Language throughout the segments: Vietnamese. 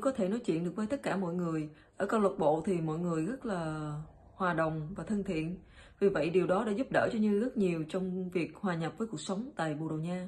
có thể nói chuyện được với tất cả mọi người. Ở câu lạc bộ thì mọi người rất là hòa đồng và thân thiện. Vì vậy điều đó đã giúp đỡ cho Như rất nhiều trong việc hòa nhập với cuộc sống tại Bồ Đào Nha.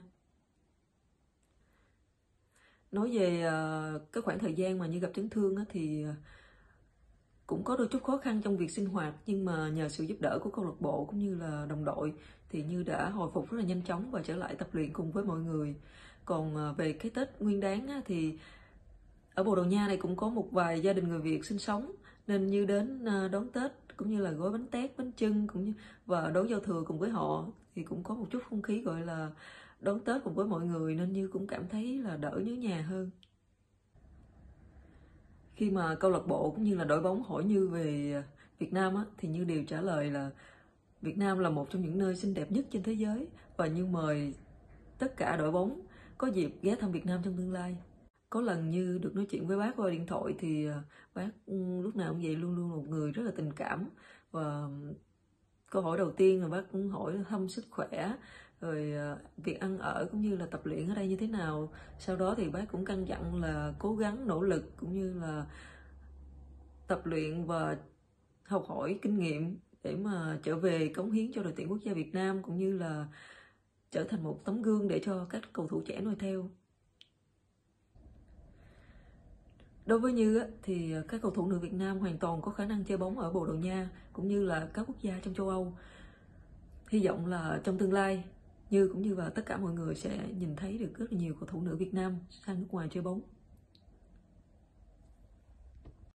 Nói về cái khoảng thời gian mà Như gặp chấn thương thì cũng có đôi chút khó khăn trong việc sinh hoạt, nhưng mà nhờ sự giúp đỡ của câu lạc bộ cũng như là đồng đội thì Như đã hồi phục rất là nhanh chóng và trở lại tập luyện cùng với mọi người. Còn về cái Tết Nguyên Đán thì ở Bồ Đào Nha này cũng có một vài gia đình người Việt sinh sống, nên Như đến đón Tết cũng như là gói bánh tét, bánh chưng cũng như và đón giao thừa cùng với họ, thì cũng có một chút không khí gọi là đón Tết cùng với mọi người, nên Như cũng cảm thấy là đỡ nhớ nhà hơn. Khi mà câu lạc bộ cũng như là đội bóng hỏi Như về Việt Nam thì Như đều trả lời là Việt Nam là một trong những nơi xinh đẹp nhất trên thế giới, và Như mời tất cả đội bóng có dịp ghé thăm Việt Nam trong tương lai. Có lần Như được nói chuyện với bác qua điện thoại thì bác lúc nào cũng vậy, luôn luôn một người rất là tình cảm. Và câu hỏi đầu tiên là bác cũng hỏi thăm sức khỏe, rồi việc ăn ở cũng như là tập luyện ở đây như thế nào. Sau đó thì bác cũng căn dặn là cố gắng nỗ lực cũng như là tập luyện và học hỏi kinh nghiệm để mà trở về cống hiến cho đội tuyển quốc gia Việt Nam, cũng như là trở thành một tấm gương để cho các cầu thủ trẻ noi theo. Đối với Như thì các cầu thủ nữ Việt Nam hoàn toàn có khả năng chơi bóng ở Bồ Đào Nha cũng như là các quốc gia trong châu Âu. Hy vọng là trong tương lai Như cũng như và tất cả mọi người sẽ nhìn thấy được rất là nhiều cầu thủ nữ Việt Nam sang nước ngoài chơi bóng.